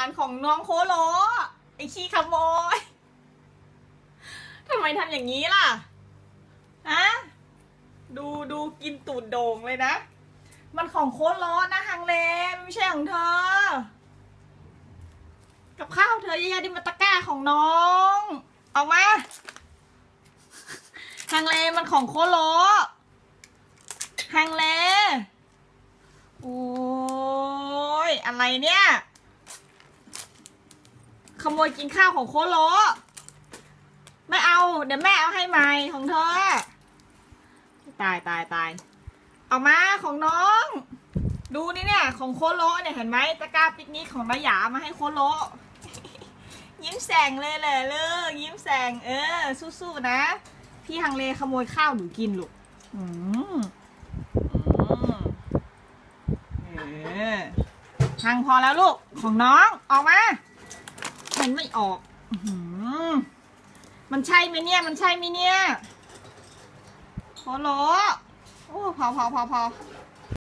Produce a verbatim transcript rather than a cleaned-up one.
ารของน้องโคโลไอขี้ขโมยทำไมทำอย่างนี้ล่ะฮะดูดูกินตูดโด่งเลยนะมันของโคโลนะฮังเลไม่ใช่ของเธอกับข้าวเธอเยอะๆดิมาตะกร้าของน้องออกมาฮังเลมันของโคโลฮังเลโอ้ยอะไรเนี่ยขโมยกินข้าวของโคโลไม่เอาเดี๋ยวแม่เอาให้ใหม่ของเธอตายตายตายเอามาของน้องดูนี่เนี่ยของโคโลเนี่ยเห็นไหมตะกร้าปิกนิกของน้าหยามาให้โคโลยิ้มแสงเลยแหละลูกยิ้มแสงเออสู้ๆนะพี่ฮังเลขโมยข้าวหนูกินลูกอืมอืมเออฮังพอแล้วลูกของน้องออกมามันไม่ออกอืมมันใช่ไหมเนี่ยมันใช่ไหมเนี่ยโคโลโอ้พอพอพอพอ